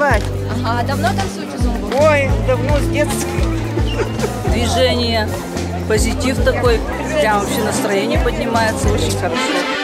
танцевать. Ага, а давно танцуете зумбу? Ой, давно, с детства. Движение, позитив такой, прям вообще настроение поднимается очень хорошо.